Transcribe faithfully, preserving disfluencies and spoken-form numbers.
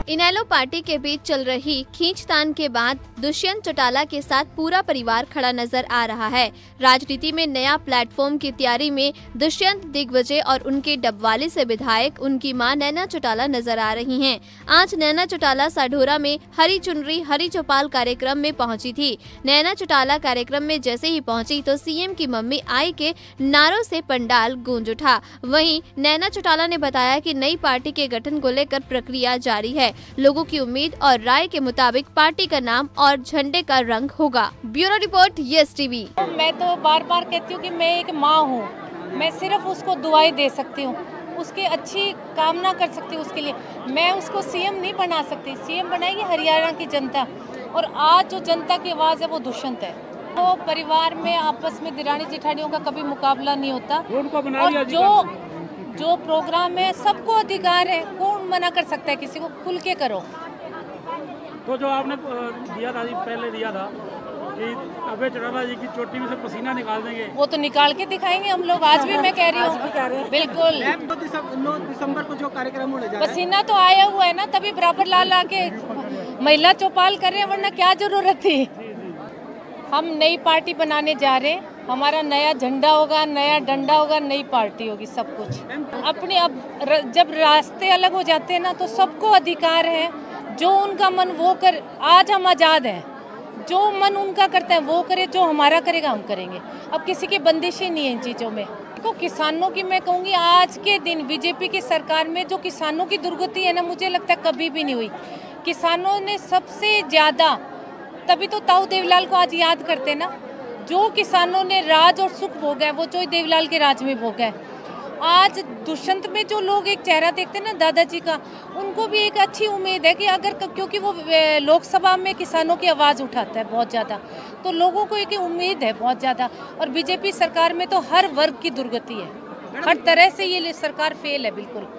इनेलो party के बीच चल रही खींचतान के बाद दुष्यंत चौटाला के साथ पूरा परिवार खड़ा नजर आ रहा है। राजनीति में नया प्लेटफॉर्म की तैयारी में दुष्यंत दिग्विजय और उनके डबवाली से विधायक उनकी मां नैना चौटाला नजर आ रही हैं। आज नैना चौटाला साढौरा में हरी चुनरी हरी चौपाल कार्यक्रम में पहुंची थी। नैना चौटाला कार्यक्रम में जैसे ही पहुंची तो सीएम की मम्मी आई के नारों से पंडाल गूंज उठा। वहीं नैना चौटाला ने बताया कि नई पार्टी के गठन को लेकर प्रक्रिया जारी है। लोगों की उम्मीद और राय के मुताबिक पार्टी का नाम और झंडे का रंग होगा। Bureau report yes TV. मैं तो बार बार कहती हूँ कि मैं एक माँ हूँ, मैं सिर्फ उसको दुआएं दे सकती हूँ, उसकी अच्छी कामना कर सकती हूँ उसके लिए। मैं उसको सीएम नहीं बना सकती, सीएम बनाएगी हरियाणा की जनता। और आज जो जनता की आवाज़ है वो दुष्यंत है। तो परिवार में आपस में दिरानी जेठानियों का कभी मुकाबला नहीं होता। और जो जो प्रोग्राम है सबको अधिकार है, कौन मना कर सकता है किसी को, खुल के करो। तो जो आपने दिया था पहले दिया था कि अभय चौटाला जी की चोटी में से पसीना निकाल देंगे, वो तो निकाल के दिखाएंगे हम लोग। आज भी मैं कह रही हूँ बिल्कुल। नौ दिसंबर को जो कार्यक्रम होने जा रहा है, पसीना तो आया हुआ है ना, तभी बराबर ला ला के महिला चौपाल कर रहे हैं, वरना क्या जरूरत थी। हम नई पार्टी बनाने जा रहे हैं, हमारा नया झंडा होगा, नया डंडा होगा, नई पार्टी होगी, सब कुछ अपने। अब जब रास्ते अलग हो जाते हैं ना तो सबको अधिकार है, जो उनका मन वो कर। आज हम आज़ाद हैं, जो मन उनका करते हैं वो करे, जो हमारा करेगा हम करेंगे। अब किसी की बंदिश ही नहीं है इन चीज़ों में। तो किसानों की मैं कहूँगी आज के दिन बीजेपी की सरकार में जो किसानों की दुर्गति है ना, मुझे लगता है कभी भी नहीं हुई। किसानों ने सबसे ज़्यादा, तभी तो ताऊ देवीलाल को आज याद करते ना। जो किसानों ने राज और सुख भोगा है वो जो देवीलाल के राज में भोगा है। आज दुष्यंत में जो लोग एक चेहरा देखते हैं ना दादाजी का, उनको भी एक अच्छी उम्मीद है कि अगर, क्योंकि वो लोकसभा में किसानों की आवाज़ उठाता है बहुत ज़्यादा, तो लोगों को एक उम्मीद है बहुत ज़्यादा। और बीजेपी सरकार में तो हर वर्ग की दुर्गति है, हर तरह से ये सरकार फेल है बिल्कुल।